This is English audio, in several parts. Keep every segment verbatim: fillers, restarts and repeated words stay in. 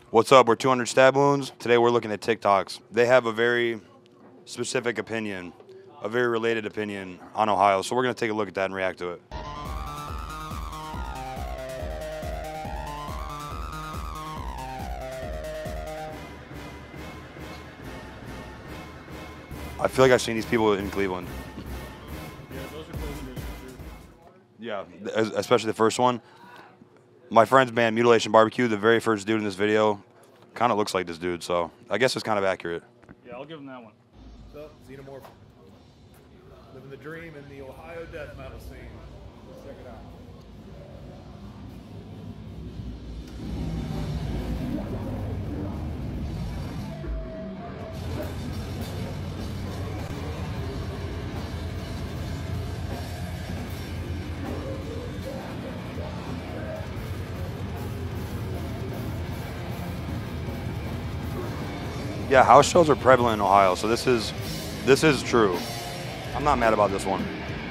What's up? We're two hundred Stab Wounds. Today we're looking at TikToks. They have a very specific opinion, a very related opinion on Ohio. So we're going to take a look at that and react to it. I feel like I've seen these people in Cleveland. Yeah, those are Clevelanders for Yeah, sure. especially the first one. My friend's band, Mutilation Barbecue, the very first dude in this video, kind of looks like this dude, so I guess it's kind of accurate. Yeah, I'll give him that one. What's up, Xenomorph? Living the dream in the Ohio death metal scene. Let's check it out. Yeah, house shows are prevalent in Ohio, so this is this is true. I'm not mad about this one.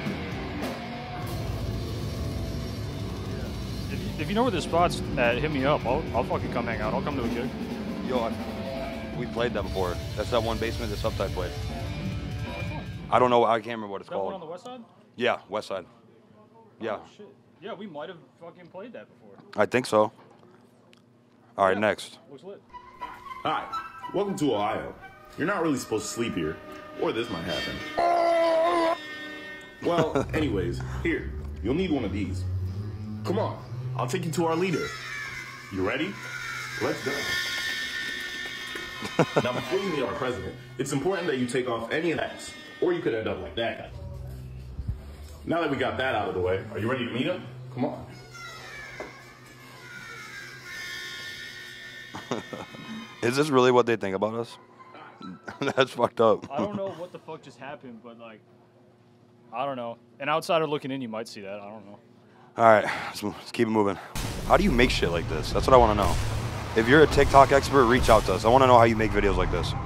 If you, if you know where the spot's at, hit me up. I'll, I'll fucking come hang out. I'll come to a gig. Yo, I, we played that before. That's that one basement that Subtype played. I don't know. I can't remember what it's Is that called. one on the west side? Yeah, west side. Yeah, Oh, shit. Yeah, we might have fucking played that before. I think so. All right, Yeah. next. Looks lit. Hi, welcome to Ohio. You're not really supposed to sleep here, or this might happen. Well, anyways, here, you'll need one of these. Come on, I'll take you to our leader. You ready? Let's go. Now, before you meet our president, it's important that you take off any of that, or you could end up like that guy. Now that we got that out of the way, are you ready to meet him? Come on. Is this really what they think about us? That's fucked up. I don't know what the fuck just happened, but like, I don't know. An outsider looking in, you might see that. I don't know. All right, let's, move- let's keep it moving. How do you make shit like this? That's what I want to know. If you're a TikTok expert, reach out to us. I want to know how you make videos like this.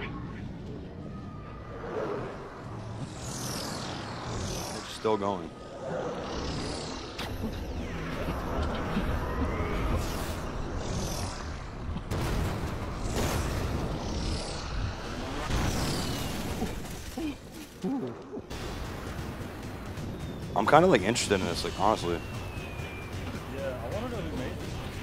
It's still going. I'm kind of like interested in this, like honestly. Yeah, I want to know who made it.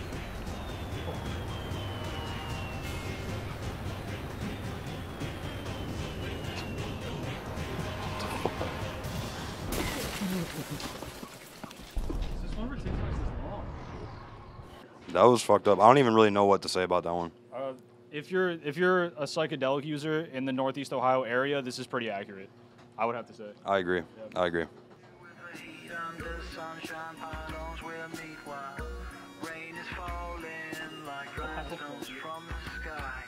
Is this one where TikTok's this long? That was fucked up. I don't even really know what to say about that one. Uh, if you're if you're a psychedelic user in the Northeast Ohio area, this is pretty accurate. I would have to say. I agree. I agree. Under sunshine pylons will meet while rain is falling like rhinestones from the sky.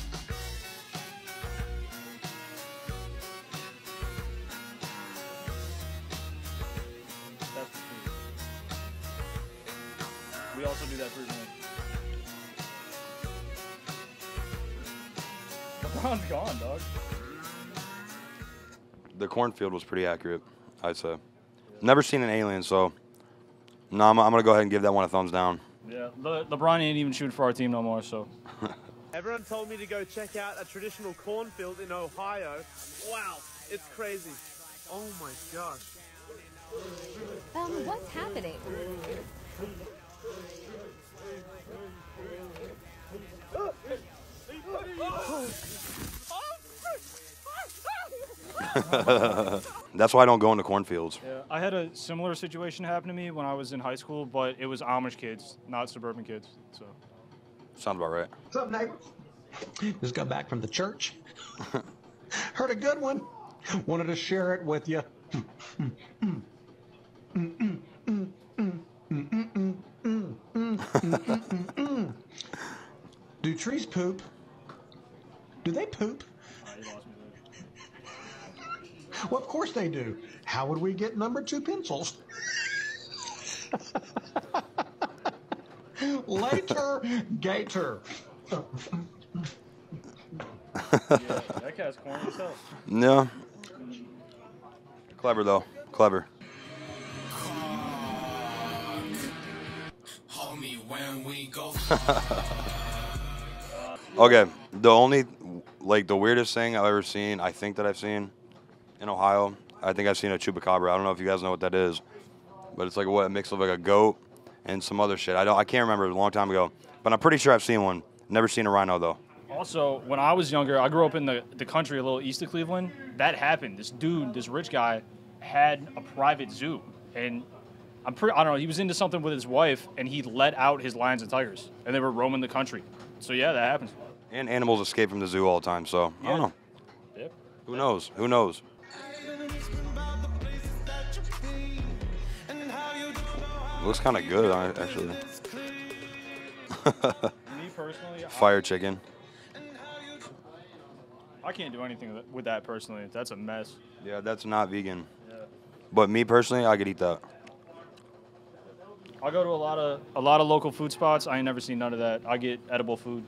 That's the truth. We also do that frequently. LeBron's gone, dog. The cornfield was pretty accurate, I'd say. Never seen an alien, so no, I'm, I'm gonna go ahead and give that one a thumbs down. Yeah, Le- LeBron ain't even shooting for our team no more, so. Everyone told me to go check out a traditional cornfield in Ohio. Wow, it's crazy. Oh my gosh. Um, what's happening? That's why I don't go into cornfields. Yeah, I had a similar situation happen to me when I was in high school, but it was Amish kids, not suburban kids. So. Sounds about right. What's up, neighbor? Just got back from the church. Heard a good one. Wanted to share it with you. Do trees poop? Do they poop? Uh, you lost me there. Well, of course they do. How would we get number two pencils? Later, Gator. Yeah, that cat's corny as hell. Yeah. Clever though. Clever. Homie, when we go Okay, the only, like, the weirdest thing I've ever seen, I think that I've seen in Ohio, I think I've seen a chupacabra. I don't know if you guys know what that is, but it's like what, a mix of like a goat and some other shit. I don't, I can't remember. It was a long time ago, but I'm pretty sure I've seen one. Never seen a rhino though. Also, when I was younger, I grew up in the, the country a little east of Cleveland. That happened. This dude, this rich guy, had a private zoo, and I'm pretty, I don't know, he was into something with his wife, and he let out his lions and tigers, and they were roaming the country. So yeah, that happens. And animals escape from the zoo all the time, so I don't know. Yep. Who knows? Who knows? Looks kind of good, uh, actually. Me personally, Fire chicken. I, I can't do anything with- with that personally. That's a mess. Yeah, that's not vegan. Yeah. But me personally, I could eat that. I go to a lot of a lot of local food spots. I ain't never seen none of that. I get edible food.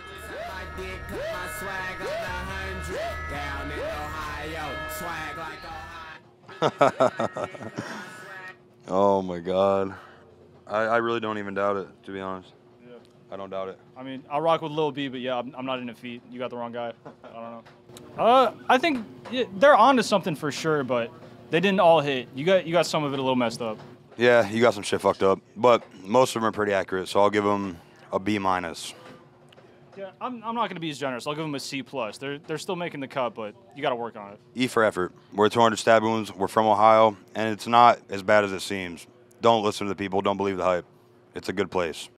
Oh my God. I, I really don't even doubt it, to be honest. Yeah. I don't doubt it. I mean, I rock with Lil B, but yeah, I'm, I'm not into feet. You got the wrong guy. I don't know. Uh, I think yeah, they're onto something for sure, but they didn't all hit. You got you got some of it a little messed up. Yeah, you got some shit fucked up, but most of them are pretty accurate, so I'll give them a B minus. Yeah, I'm, I'm not going to be as generous. I'll give them a C plus. They're they're still making the cut, but you got to work on it. E for effort. We're two hundred stab wounds. We're from Ohio, and it's not as bad as it seems. Don't listen to the people. Don't believe the hype. It's a good place.